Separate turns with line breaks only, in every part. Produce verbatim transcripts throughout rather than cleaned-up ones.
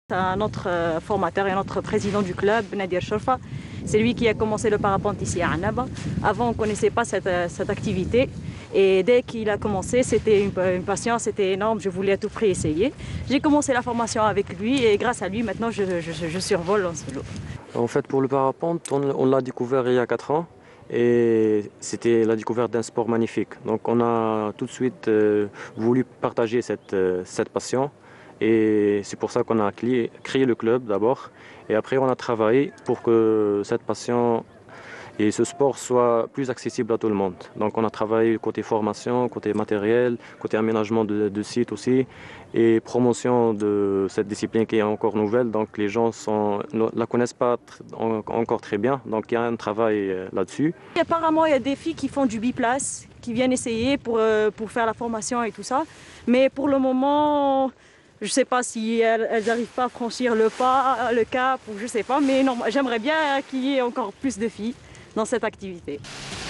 Un autre formateur et un autre président du club, Nadir Chorfa, c'est lui qui a commencé le parapente ici à Annaba. Avant, on ne connaissait pas cette, cette activité. Et dès qu'il a commencé, c'était une, une passion, c'était énorme, je voulais à tout prix essayer. J'ai commencé la formation avec lui et grâce à lui, maintenant, je, je, je survole en solo.
En fait, pour le parapente, on, on l'a découvert il y a quatre ans. Et c'était la découverte d'un sport magnifique. Donc on a tout de suite euh, voulu partager cette, euh, cette passion. Et c'est pour ça qu'on a créé, créé le club d'abord. Et après, on a travaillé pour que cette passion et ce sport soit plus accessible à tout le monde. Donc on a travaillé côté formation, côté matériel, côté aménagement de, de site aussi et promotion de cette discipline qui est encore nouvelle. Donc les gens ne la connaissent pas encore très bien. Donc il y a un travail là-dessus.
Apparemment, il y a des filles qui font du biplace, qui viennent essayer pour, pour faire la formation et tout ça. Mais pour le moment, je ne sais pas si elles n'arrivent pas à franchir le pas, le cap, ou je ne sais pas. Mais j'aimerais bien qu'il y ait encore plus de filles dans cette activité.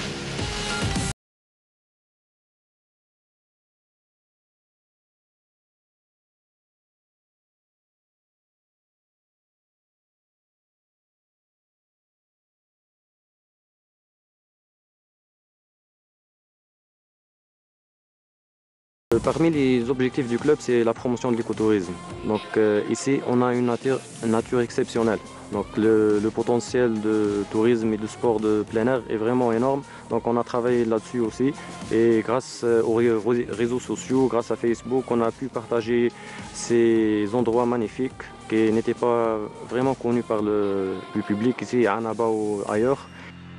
Parmi les objectifs du club, c'est la promotion de l'écotourisme. Donc euh, ici, on a une nature, une nature exceptionnelle. Donc le, le potentiel de tourisme et de sport de plein air est vraiment énorme. Donc on a travaillé là-dessus aussi. Et grâce aux réseaux sociaux, grâce à Facebook, on a pu partager ces endroits magnifiques qui n'étaient pas vraiment connus par le, le public ici à Annaba ou ailleurs.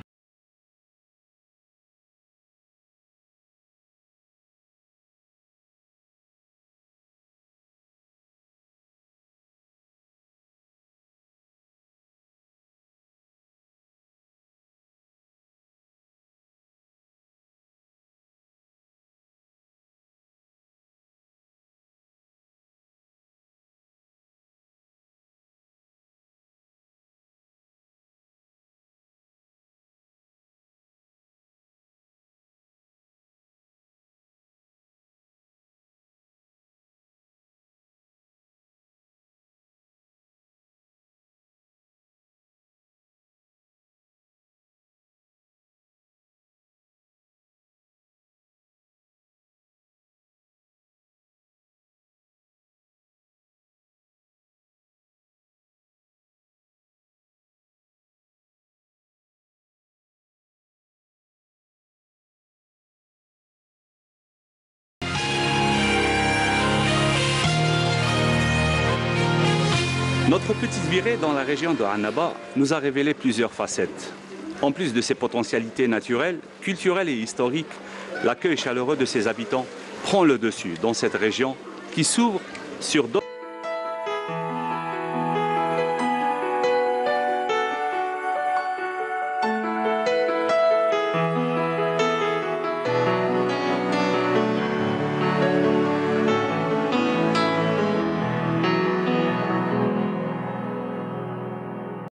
Notre petite virée dans la région de Annaba nous a révélé plusieurs facettes. En plus de ses potentialités naturelles, culturelles et historiques, l'accueil chaleureux de ses habitants prend le dessus dans cette région qui s'ouvre sur d'autres